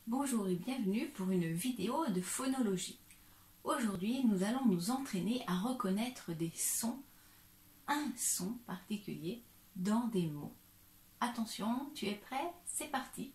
Bonjour et bienvenue pour une vidéo de phonologie. Aujourd'hui, nous allons nous entraîner à reconnaître des sons, un son particulier, dans des mots. Attention, tu es prêt? C'est parti!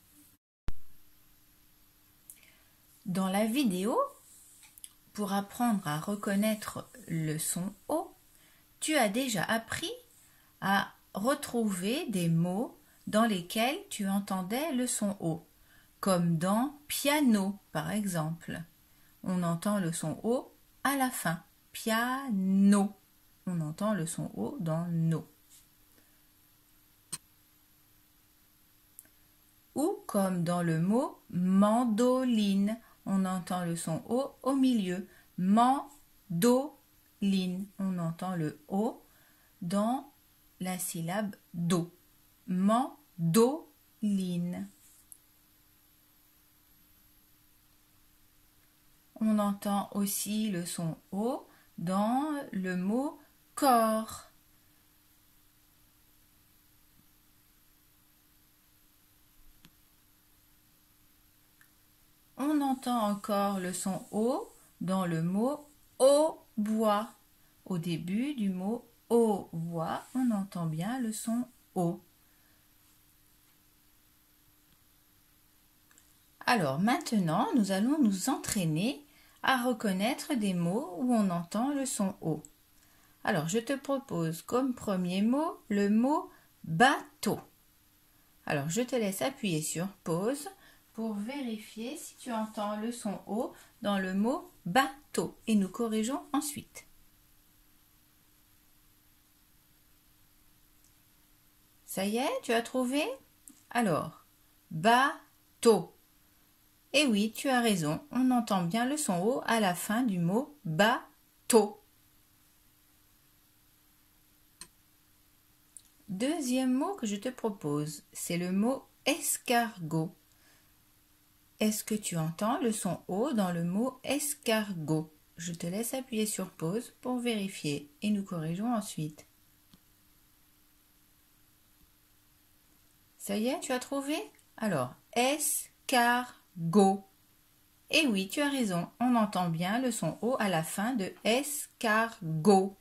Dans la vidéo, pour apprendre à reconnaître le son O, tu as déjà appris à retrouver des mots dans lesquels tu entendais le son O. Comme dans piano, par exemple. On entend le son O à la fin. Piano. On entend le son O dans no. Ou comme dans le mot mandoline. On entend le son O au milieu. Mandoline. On entend le O dans la syllabe do. Mandoline. On entend aussi le son O dans le mot corps. On entend encore le son O dans le mot hautbois. Au début du mot hautbois, on entend bien le son O. Alors maintenant, nous allons nous entraîner à reconnaître des mots où on entend le son O. Alors, je te propose comme premier mot le mot bateau. Alors, je te laisse appuyer sur pause pour vérifier si tu entends le son O dans le mot bateau et nous corrigeons ensuite. Ça y est, tu as trouvé? Alors, bateau. Et oui, tu as raison, on entend bien le son O à la fin du mot bateau. Deuxième mot que je te propose, c'est le mot escargot. Est-ce que tu entends le son O dans le mot escargot? Je te laisse appuyer sur pause pour vérifier et nous corrigeons ensuite. Ça y est, tu as trouvé? Alors, escargot. Et oui, tu as raison, on entend bien le son O à la fin de escargot.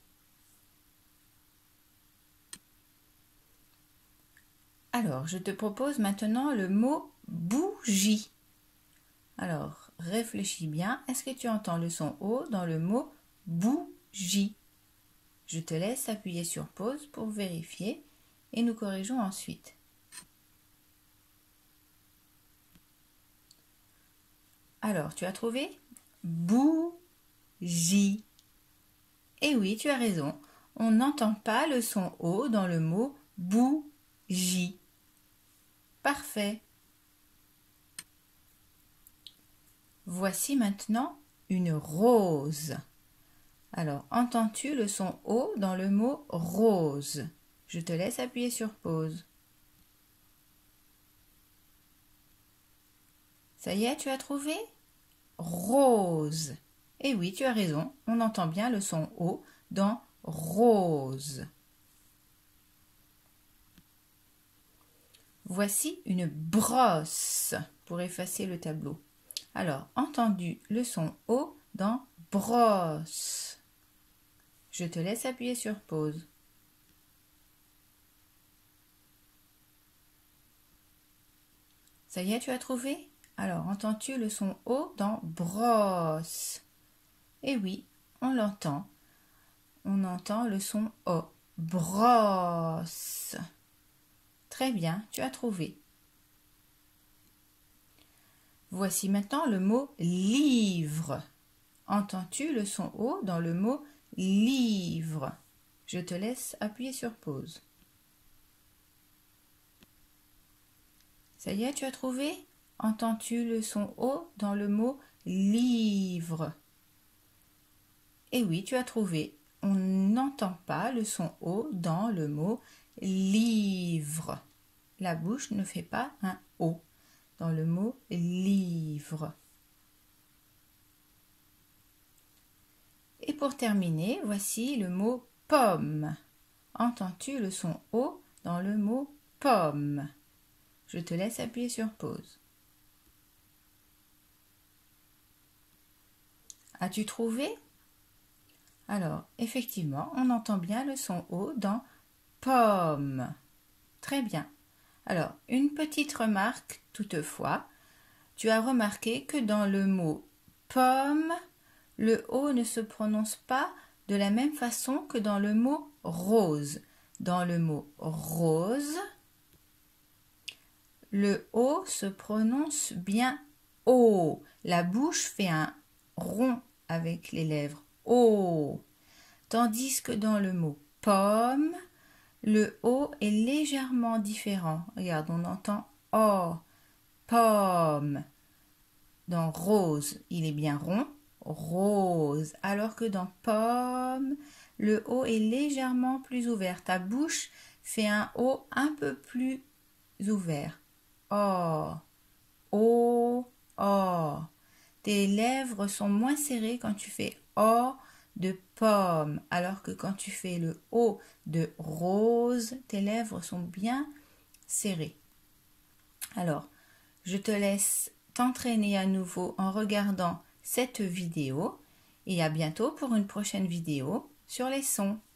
Alors, je te propose maintenant le mot bougie. Alors, réfléchis bien, est-ce que tu entends le son O dans le mot bougie? Je te laisse appuyer sur pause pour vérifier et nous corrigeons ensuite. Alors, tu as trouvé? Bougie. Et oui, tu as raison, on n'entend pas le son O dans le mot bougie. Parfait. Voici maintenant une rose. Alors, entends-tu le son O dans le mot rose? Je te laisse appuyer sur pause. Ça y est, tu as trouvé? Rose. Et oui, tu as raison, on entend bien le son O dans rose. Voici une brosse pour effacer le tableau. Alors, entendu le son O dans brosse. Je te laisse appuyer sur pause. Ça y est, tu as trouvé? Alors, entends-tu le son O dans brosse? Eh oui, on l'entend. On entend le son O. Brosse. Très bien, tu as trouvé. Voici maintenant le mot livre. Entends-tu le son O dans le mot livre? Je te laisse appuyer sur pause. Ça y est, tu as trouvé? Entends-tu le son O dans le mot livre? Eh oui, tu as trouvé. On n'entend pas le son O dans le mot livre. La bouche ne fait pas un O dans le mot livre. Et pour terminer, voici le mot pomme. Entends-tu le son O dans le mot pomme? Je te laisse appuyer sur pause. As-tu trouvé? Alors, effectivement, on entend bien le son O dans pomme. Très bien. Alors, une petite remarque toutefois. Tu as remarqué que dans le mot pomme, le O ne se prononce pas de la même façon que dans le mot rose. Dans le mot rose, le O se prononce bien O. La bouche fait un rond avec les lèvres O. Tandis que dans le mot pomme, le O est légèrement différent. Regarde, on entend O, pomme. Dans rose, il est bien rond, rose. Alors que dans pomme, le O est légèrement plus ouvert. Ta bouche fait un O un peu plus ouvert. O, O, O. Tes lèvres sont moins serrées quand tu fais O de pomme, alors que quand tu fais le O de rose, tes lèvres sont bien serrées. Alors, je te laisse t'entraîner à nouveau en regardant cette vidéo et à bientôt pour une prochaine vidéo sur les sons.